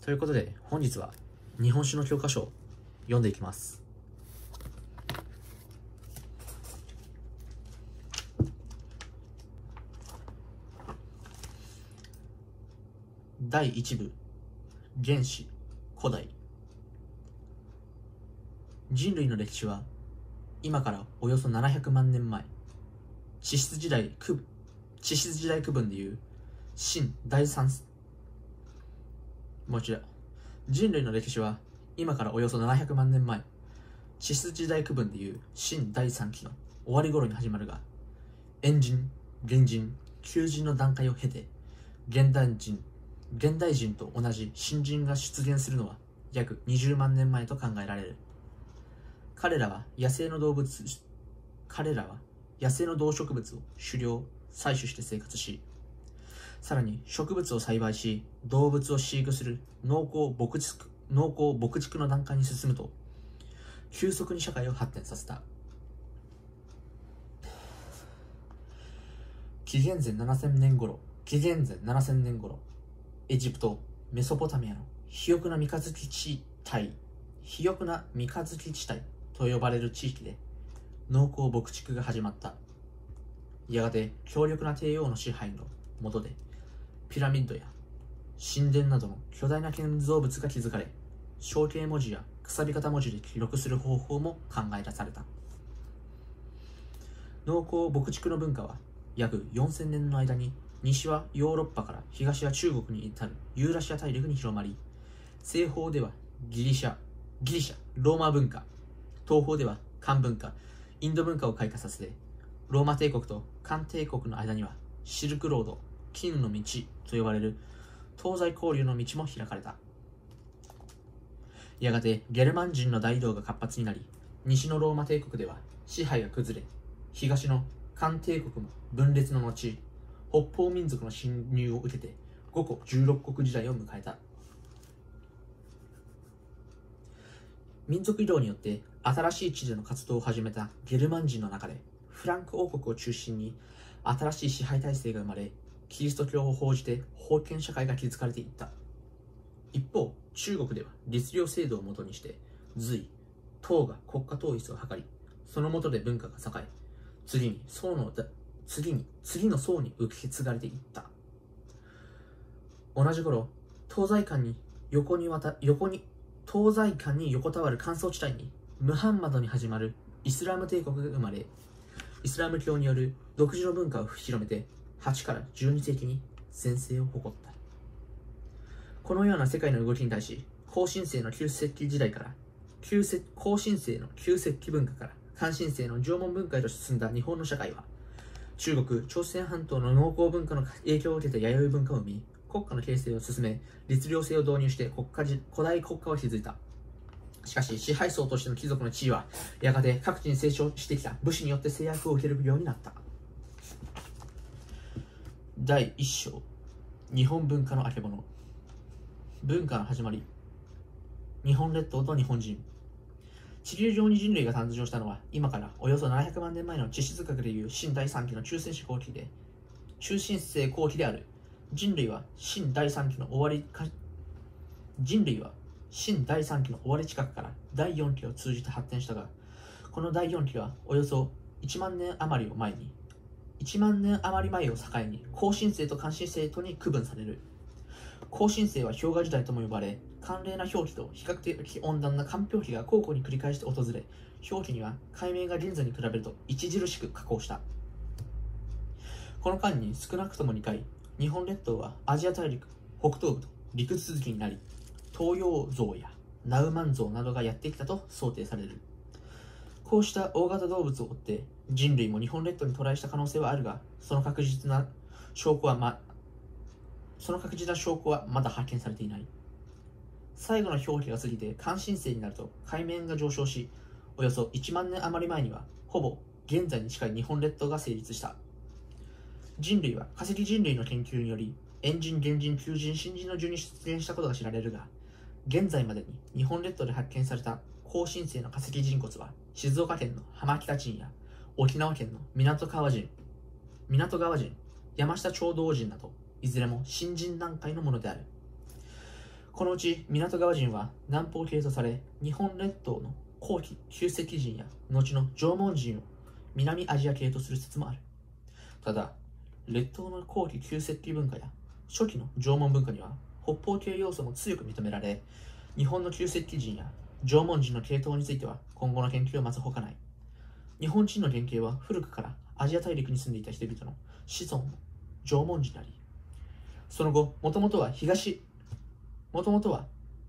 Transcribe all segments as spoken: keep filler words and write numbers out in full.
ということで、本日は日本史の教科書を読んでいきます。だいいち部、原始、古代。人類の歴史は今からおよそななひゃくまんねんまえ、地質時代区地質時代区分でいう新第三もう一度人類の歴史は今からおよそななひゃくまんねんまえ、地質時代区分でいう新第三期の終わり頃に始まるが、猿人、原人、旧人の段階を経て現代人現代人と同じ新人が出現するのは約にじゅうまんねんまえと考えられる。彼らは野生の動物彼らは野生の動植物を狩猟、採取して生活し、さらに植物を栽培し、動物を飼育する農耕牧畜農耕牧畜の段階に進むと、急速に社会を発展させた。紀元前ななせんねん頃、紀元前ななせんねん頃、エジプト、メソポタミアの肥沃な三日月地帯、肥沃な三日月地帯と呼ばれる地域で農耕牧畜が始まった。やがて強力な帝王の支配の下で、ピラミッドや神殿などの巨大な建造物が築かれ、象形文字やくさび型文字で記録する方法も考え出された。農耕牧畜の文化は約よんせんねんの間に、西はヨーロッパから東は中国に至るユーラシア大陸に広まり、西方ではギリシャ、ギリシャ、ローマ文化、東方では漢文化、インド文化を開花させて、ローマ帝国と漢帝国の間にはシルクロード、金の道と呼ばれる東西交流の道も開かれた。やがてゲルマン人の大移動が活発になり、西のローマ帝国では支配が崩れ、東の漢帝国も分裂の後、北方民族の侵入を受けてごこじゅうろっこく時代を迎えた。民族移動によって新しい地での活動を始めたゲルマン人の中で、フランク王国を中心に新しい支配体制が生まれ、キリスト教を奉じて封建社会が築かれていった。一方、中国では律令制度をもとにして隋、唐が国家統一を図り、その下で文化が栄え、次に宋の次に次の層に受け継がれていった。同じ頃、東西間に横にわた横に東西間に横たわる乾燥地帯にムハンマドに始まるイスラム帝国が生まれ、イスラム教による独自の文化を広めてはちからじゅうにせいきに全盛を誇った。このような世界の動きに対し、後新世の旧石器時代から旧石後新世の旧石器文化から漢新世の縄文文化へと進んだ日本の社会は、中国、朝鮮半島の農耕文化の影響を受けて弥生文化を生み、国家の形成を進め、律令制を導入して国家じ古代国家を築いた。しかし、支配層としての貴族の地位は、やがて各地に成長してきた武士によって制約を受けるようになった。だいいっ章、日本文化のあけぼの。文化の始まり。日本列島と日本人。地球上に人類が誕生したのは、今からおよそななひゃくまんねんまえの地質学でいう新第三期の中世史後期で、中新世後期である。人類は新第三期の終わりか、人類は新第三期の終わり近くからだいよん期を通じて発展したが、このだいよん期はおよそいちまんねん余りを前に、いちまんねん余り前を境に、後新世と漢新世とに区分される。後新世は氷河時代とも呼ばれ、寒冷な氷期と比較的温暖な寒氷期が交互に繰り返して訪れ、氷期には海面が現在に比べると著しく下降した。この間に少なくともにかい、日本列島はアジア大陸北東部と陸続きになり、東洋象やナウマン象などがやってきたと想定される。こうした大型動物を追って人類も日本列島に渡来した可能性はあるが、その確実な証拠はまその確実な証拠はまだ発見されていない。最後の氷期が過ぎて漢新世になると海面が上昇し、およそいちまんねん余り前にはほぼ現在に近い日本列島が成立した。人類は化石人類の研究により、猿人、原人、旧人、新人の順に出現したことが知られるが、現在までに日本列島で発見された後新世の化石人骨は、静岡県の浜北人や沖縄県の港川人、港川人、山下町道人など、いずれも新人段階のものである。 このうち港川人は南方系とされ、日本列島の後期旧石器人や後の縄文人を南アジア系とする説もある。ただ、列島の後期旧石器文化や初期の縄文文化には北方系要素も強く認められ、日本の旧石器人や縄文人の系統については今後の研究を待つほかない。日本人の原型は古くからアジア大陸に住んでいた人々の子孫の縄文人であり、その後、もともとは東、もともとは、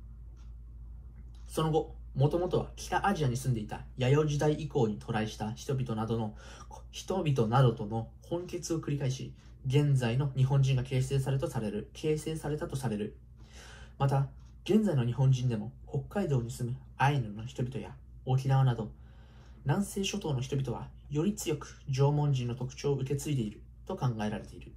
その後、もともとは北アジアに住んでいた弥生時代以降に渡来した人々などの人々などとの混血を繰り返し、現在の日本人が形成されとされる、形成されたとされる。また、現在の日本人でも北海道に住むアイヌの人々や沖縄など南西諸島の人々はより強く縄文人の特徴を受け継いでいると考えられている。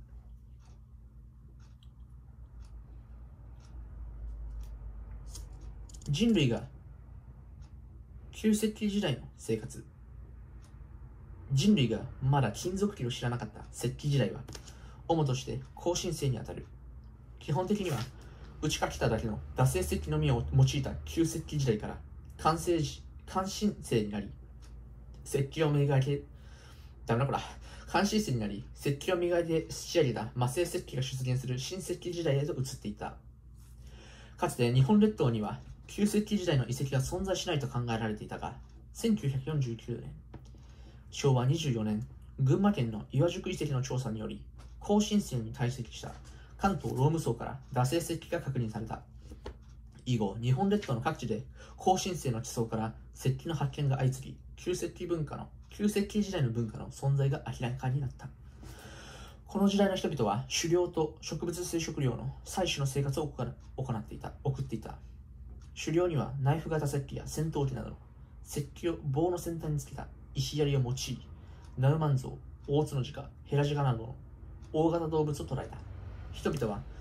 人類が旧石器時代の生活。人類がまだ金属器を知らなかった石器時代は、主として後進性にあたる。基本的には、打ちかけただけの惰性石器のみを用いた旧石器時代から、完成時、完新性になり、石器を磨いて、ダメだこら、完新性になり、石器を磨いて仕上げた魔性石器が出現する新石器時代へと移っていった。かつて日本列島には、旧石器時代の遺跡が存在しないと考えられていたが、せんきゅうひゃくよんじゅうきゅうねん、しょうわにじゅうよねん、群馬県の岩宿遺跡の調査により、後新世に堆積した関東ローム層から惰性石器が確認された。以後、日本列島の各地で後新世の地層から石器の発見が相次ぎ、旧石器文化の、旧石器時代の文化の存在が明らかになった。この時代の人々は狩猟と植物性食料の採取の生活を行っていた、送っていた。狩猟にはナイフ型石器や戦闘機などの石器を棒の先端につけた石槍を用い、ナウマンゾウ、オオツノジカ、ヘラジカなどの大型動物を捕らえた。人々は、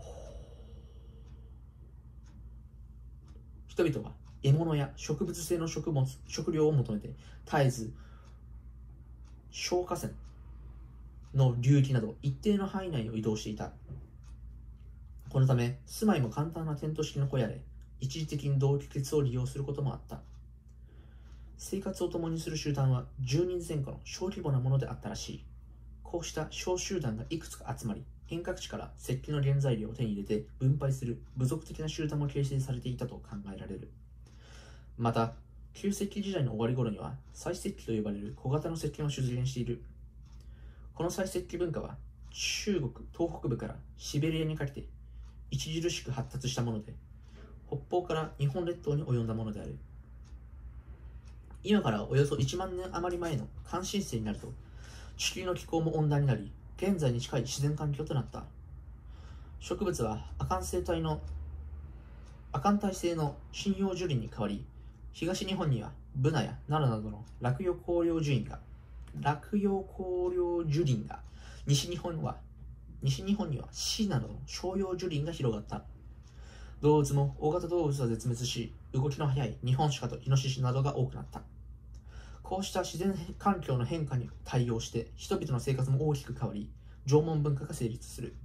人々は獲物や植物性の食物、食料を求めて、絶えず小河川の流域など一定の範囲内を移動していた。このため、住まいも簡単なテント式の小屋で、一時的に同居血を利用することもあった。生活を共にする集団はじゅうにんぜん後の小規模なものであったらしい。こうした小集団がいくつか集まり、遠隔地から石器の原材料を手に入れて分配する部族的な集団も形成されていたと考えられる。また、旧石器時代の終わり頃には、採石器と呼ばれる小型の石器も出現している。この採石器文化は、中国東北部からシベリアにかけて著しく発達したもので、北方から日本列島に及んだものである。今からおよそいちまんねん余り前の関新世になると、地球の気候も温暖になり、現在に近い自然環境となった。植物は亜寒生態の亜寒帯性の針葉樹林に変わり、東日本にはブナやナラなどの落葉広葉樹林が、落葉広葉樹林が、西日本は西日本にはシなどの照葉樹林が広がった。動物も大型動物は絶滅し、動きの速いニホンシカとイノシシなどが多くなった。こうした自然環境の変化に対応して、人々の生活も大きく変わり、縄文文化が成立する。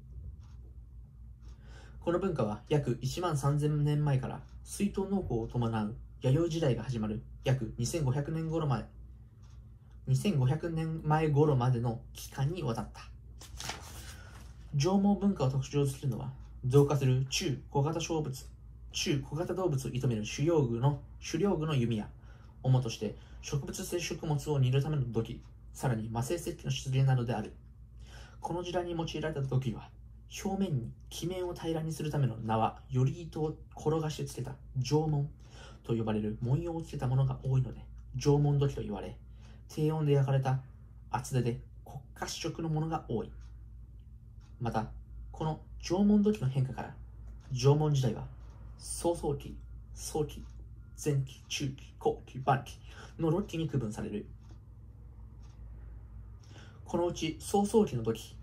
この文化は約いちまんさんぜんねんまえから水遁農耕を伴う弥生時代が始まる約にせんごひゃくねん頃前、にせんごひゃくねんまえ頃までの期間にわたった。縄文文化を特徴するのは、増加する中小型小物、中小型動物を射止める狩猟具の狩猟具の弓や、主として植物性食物を煮るための土器、さらに魔性石器の出現などである。この時代に用いられた土器は、表面に器面を平らにするための縄、より糸を転がしてつけた縄文と呼ばれる文様をつけたものが多いので、縄文土器と言われ、低温で焼かれた厚手で国家主色のものが多い。また、この縄文土器の変化から、縄文時代は草創期、早期、前期、中期、後期、晩期のろっきに区分される。このうち草創期の土器、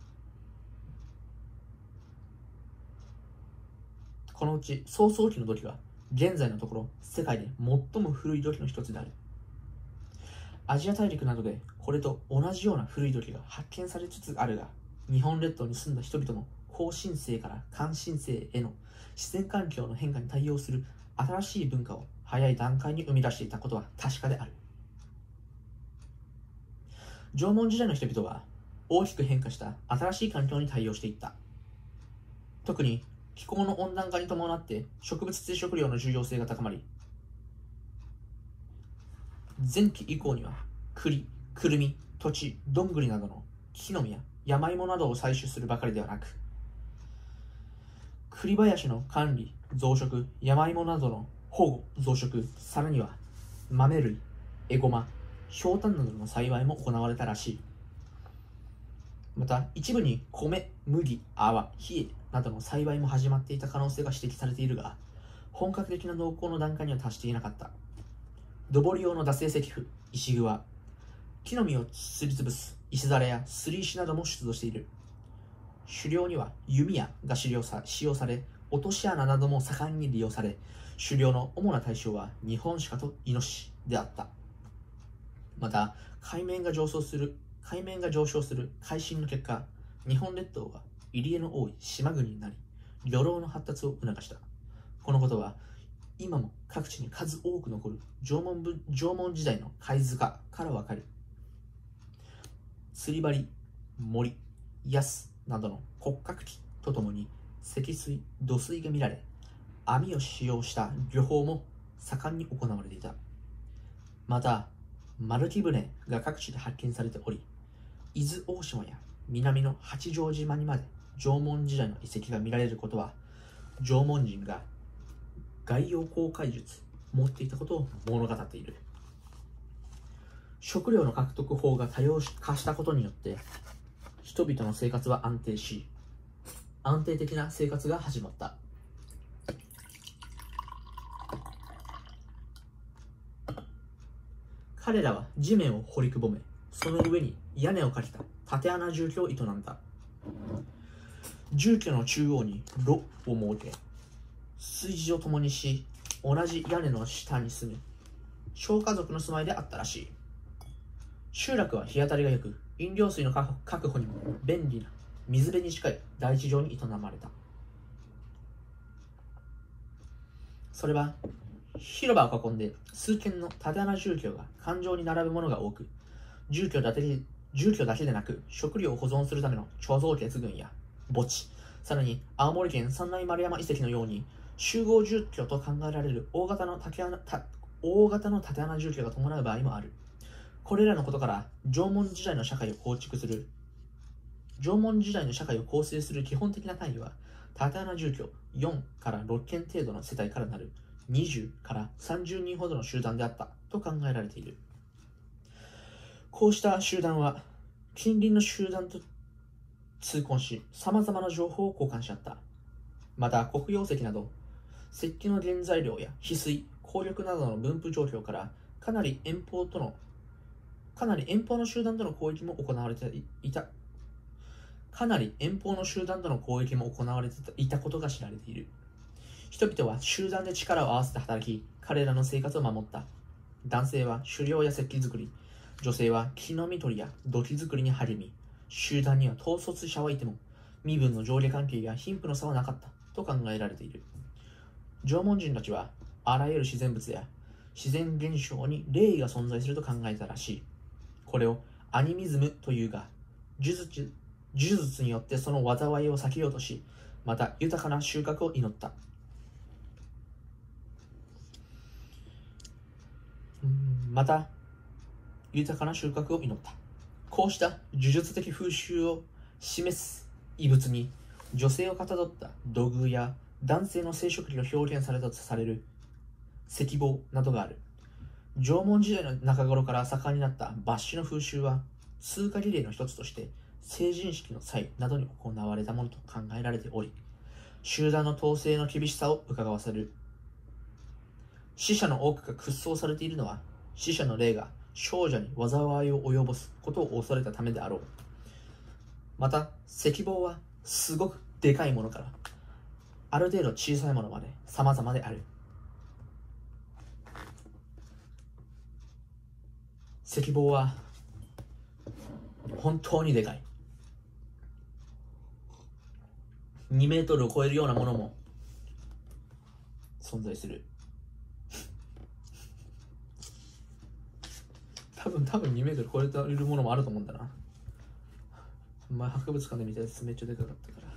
このうち草創期の土器は現在のところ世界で最も古い土器の一つである。アジア大陸などでこれと同じような古い土器が発見されつつあるが、日本列島に住んだ人々の後進性から慣新性への自然環境の変化に対応する新しい文化を早い段階に生み出していたことは確かである。縄文時代の人々は大きく変化した新しい環境に対応していった。特に気候の温暖化に伴って植物性食料の重要性が高まり、前期以降には栗、くるみ、土地、どんぐりなどの木の実や山芋などを採取するばかりではなく、栗林の管理、増殖、山芋などの保護、増殖、さらには豆類、エゴマ、ひょうたんなどの栽培も行われたらしい。また一部に米、麦、泡、冷えなどの栽培も始まっていた可能性が指摘されているが、本格的な農耕の段階には達していなかった。土掘り用の打製石符、石具は木の実をすりつぶす石皿やすり石なども出土している。狩猟には弓矢が使用さ使用され、落とし穴なども盛んに利用され、狩猟の主な対象はニホンシカとイノシシであった。また海面が上昇する海面が上昇する海進の結果、日本列島は入り江の多い島国になり、漁労の発達を促した。このことは今も各地に数多く残る縄文部縄文時代の貝塚からわかる。釣り針、森、安などの骨格器とともに積水、土水が見られ、網を使用した漁法も盛んに行われていた。また丸木舟が各地で発見されており、伊豆大島や南の八丈島にまで縄文時代の遺跡が見られることは、縄文人が外洋航海術を持っていたことを物語っている。食料の獲得法が多様化したことによって人々の生活は安定し、安定的な生活が始まった。彼らは地面を掘りくぼめ、その上に屋根をかけた縦穴住居を営んだ。住居の中央に炉を設け、炊事を共にし、同じ屋根の下に住む小家族の住まいであったらしい。集落は日当たりが良く、飲料水の確保にも便利な水辺に近い大地上に営まれた。それは広場を囲んで数軒の縦穴住居が環状に並ぶものが多く、住居だけで住居だけでなく食料を保存するための貯蔵穴群や墓地、さらに青森県三内丸山遺跡のように集合住居と考えられる大型の竹穴た大型の縦穴住居が伴う場合もある。これらのことから縄文時代の社会を構築する縄文時代の社会を構成する基本的な単位は、縦穴住居よんからろっけん程度の世帯からなるにじゅうからさんじゅうにんほどの集団であったと考えられている。こうした集団は近隣の集団と通婚し、様々な情報を交換し合った。また黒曜石など石器の原材料や翡翠、鉱力などの分布状況からかなり遠方とのかなり遠方の集団との交易も行われていたかなり遠方の集団との交易も行われていたことが知られている。人々は集団で力を合わせて働き、彼らの生活を守った。男性は狩猟や石器作り、女性は木の実取りや土器作りに励み、集団には統率者はいても身分の上下関係や貧富の差はなかったと考えられている。縄文人たちはあらゆる自然物や自然現象に霊が存在すると考えたらしい。これをアニミズムというが、呪術呪術によってその災いを避けようとし、また豊かな収穫を祈った。また豊かな収穫を祈った。こうした呪術的風習を示す遺物に、女性をかたどった土偶や男性の生殖器が表現されたとされる石棒などがある。縄文時代の中頃から盛んになった抜歯の風習は、通過儀礼の一つとして成人式の際などに行われたものと考えられており、集団の統制の厳しさを伺わせる。死者の多くが屈葬されているのは、死者の霊が少女に災いを及ぼすことを恐れたためであろう。また石棒はすごくでかいものからある程度小さいものまで様々である。石棒は本当にでかい。 にメートルを超えるようなものも存在する。多分多分にメートル超えてるものもあると思うんだな。前博物館で見たやつめっちゃでかかったから。